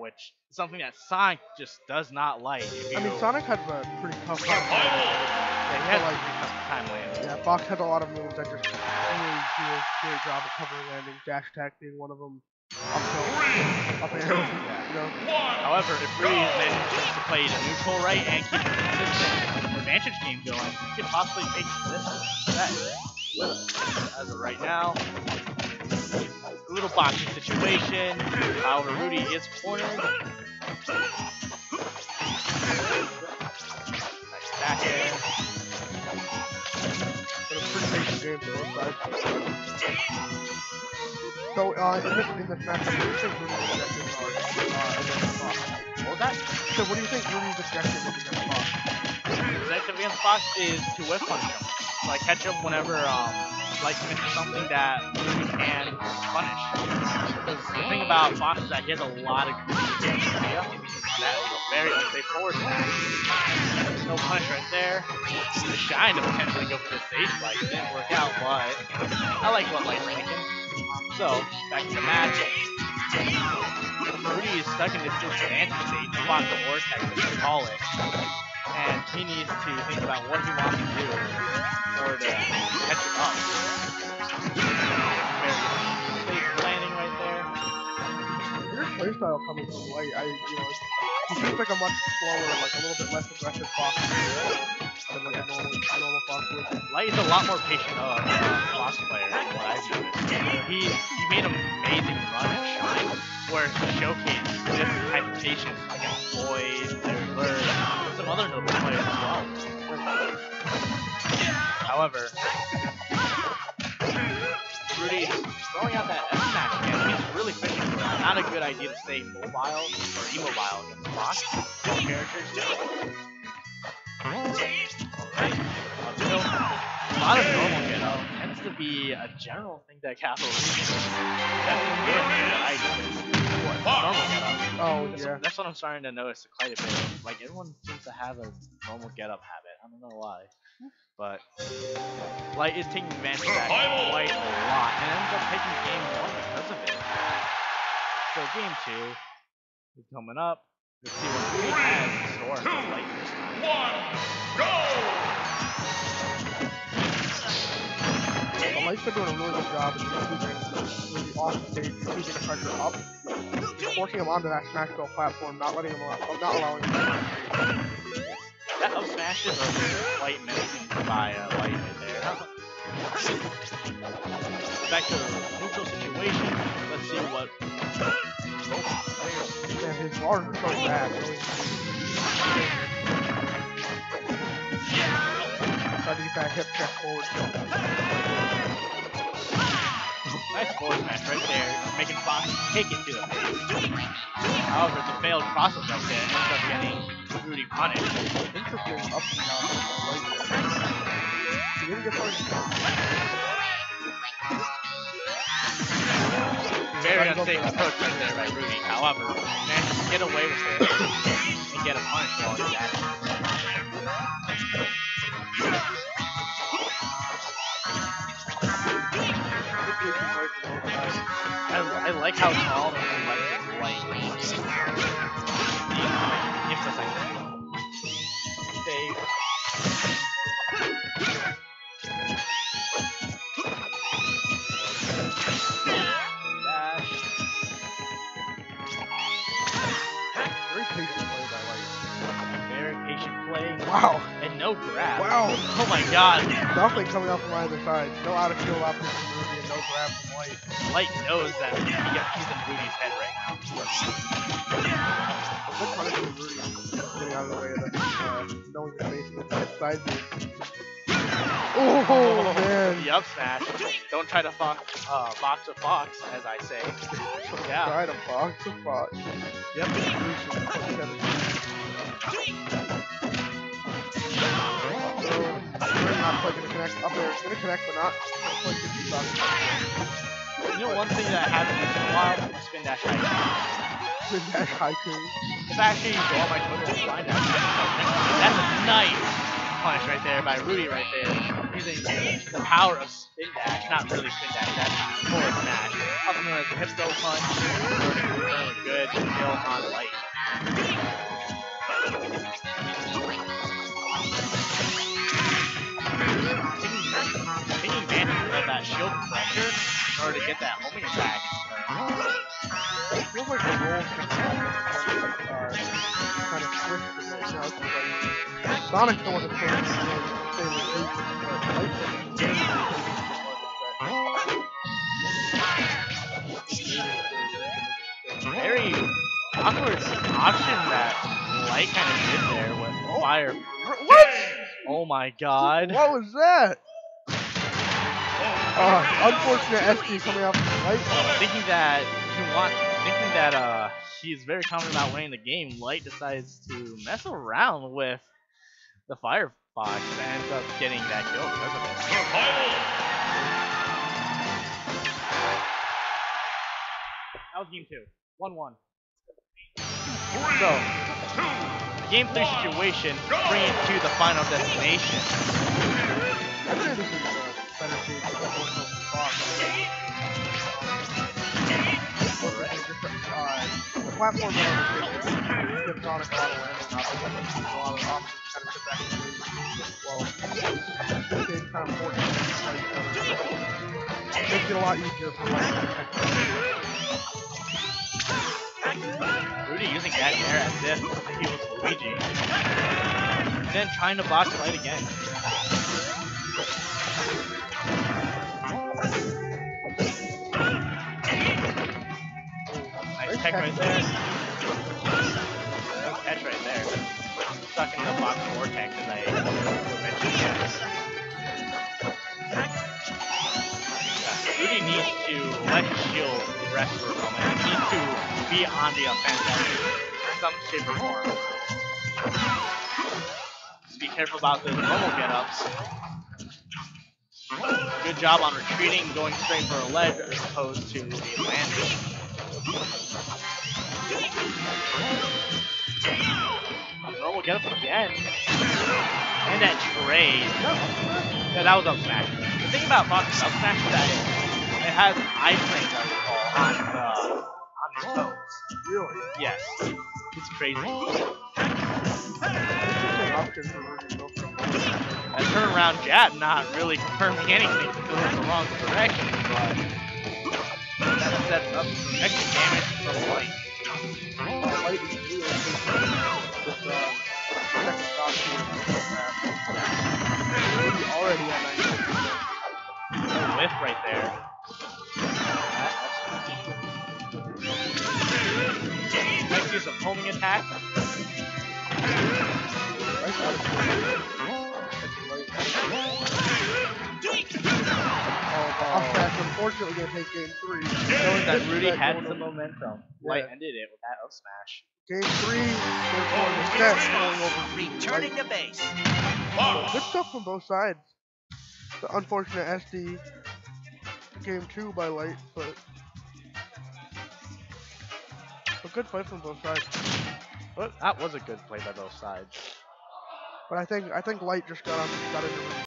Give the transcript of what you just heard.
which is something that Sonic just does not like. I mean, Sonic had a pretty tough time. Yeah, he had a pretty tough time landing. Yeah, Fox had a lot of moves that just really do a great job of covering landing. Dash attack being one of them. Up tilt, up air, you know. However, if Rudy manages to play the neutral right and keep a consistent advantage game going, he could possibly take this set. As of right now, a little boxing situation. However, Rudy is cornered. Nice back air. But a pretty patient game for both sides. So, in this match, what do you think Rudy's objectives are against Fox? What was that? So, what do you think Rudy's objective is against Fox? His objective against Fox is to whip punish him. Like, catch him whenever, like, it's something that Rudy can punish. Because the thing about Fox is that he has a lot of good data. That is a very unsafe forward smash. No punish right there. He was trying to potentially go for the stage spike. It didn't work out, but I like what Light's thinking. So, back to the match. Rudy is stuck in this disadvantage state, spot the vortex, as we call it. And he needs to think about what he wants to do in order to catch it up. Very safe landing right there. Your playstyle coming from Light, he seems like a much slower, like a little bit less aggressive Fox than like a normal Fox would. Light is a lot more patient Fox player than what I've noticed. He made an amazing run at Shine, where he showcased different type of patience against Boyd, Larry Bird, and some other notable players as well. However, Rudy throwing out that F-smash again, he's really fishing for that. Not a good idea to stay mobile or immobile against Fox. Good characters do. Alright, uphill. A lot of normal get-up tends to be a general thing that Capital Region that's good that I noticed. Normal get-up. Oh, yeah. That's what I'm starting to notice quite a bit. Like, everyone seems to have a normal get-up habit. I don't know why. But Light is taking advantage of that quite a lot and ends up taking game 1 because of it. So game 2 is coming up. Let's see what Rudy has in store for Light this time. Well, Light's been doing a really good job of keeping Rudy off the stage, keeping the pressure up, forcing him onto that smash ball platform, not allowing him to. That up smash is a slight missing by Light right there. Back to the neutral situation. Let's see what. Man, his bars are so bad. Really. Try to get that hip check forward. Nice forward smash right there, making Fox take it to the face. However, it's a failed crossover right there, ends up getting Rudy punished. Interesting up and down. He didn't get punished. Very unsafe approach right there by Rudy. However, managed to get away with it and get a punish while he's at it. I like how tall and light is Stay. Dash. Very patient play by Light. Very patient play. Wow. And no grab. Wow. Oh my god. Nothing coming out from either side. No out of field option from Rudy and no grab from Light. Light knows that he's in Rudy's head right now. A good punishment Rudy getting out of the way of the knowing the face with that side move. Oh man. The up smash. Don't try to box a fox, as I say. Yeah. Try to box a fox. Yep. Not quite gonna connect. Up there, it's gonna connect, but not quite 50 bucks. You know one thing that hasn't been in a while? Spin dash haiku. Spin dash haiku. If I actually go on my Twitter and find that, that's a nice punish right there by Rudy right there. Using the power of spin dash, not really spin dash, that's forward smash. Also known as the hip throw punch. Really good kill on Light. Taking advantage of that shield pressure in order to get that homing attack. It feels like the roles kind of switched a bit. Now it's like Sonic's the one that's supposed to be really stabilization, but Light's the very awkward option that Light kind of did there with fire. What? Oh my god. What was that? Unfortunate SD coming off the Light. Thinking that he's very confident about winning the game, Light decides to mess around with the Firefox and ends up getting that kill because of it. That was game 2. 1-1. So, game 3 situation, bring it to the final destination. I think this is a better stage for the Fox. The platform that gives Sonic a lot of landing options, a lot of options kind of sit back and wait. Well, this game's kind of fortunate. Makes it a lot easier for Light to protect. Rudy using that air as if he was Luigi. And then trying to box Light again. Nice tech right there. Nice catch right there. Stuck in the box vortex as I mentioned. Rudy needs to let his shield rest for a moment. He needs to be on the offensive in some shape or form. Just be careful about those normal get-ups. Good job on retreating, going straight for a ledge as opposed to the landing. Normal get-up again. And that trade. Yeah, that was up smash. The thing about Fox's up smash is that it has iframes, I recall, on the toes. Really? Yes. It's crazy. That turnaround jab not really confirming anything to go in the wrong direction, but that sets up some extra damage from Light. Light is really second stop already at 90%. Whiff right there. Let's use some homing attack. Unfortunately, going to take game 3. Knowing that Rudy had some momentum. Light ended it with that up smash. Game 3, therefore the set going over. Returning to base. Good stuff from both sides. The unfortunate SD game 2 by Light, but a good fight from both sides. But that was a good play by both sides. But I think Light just got into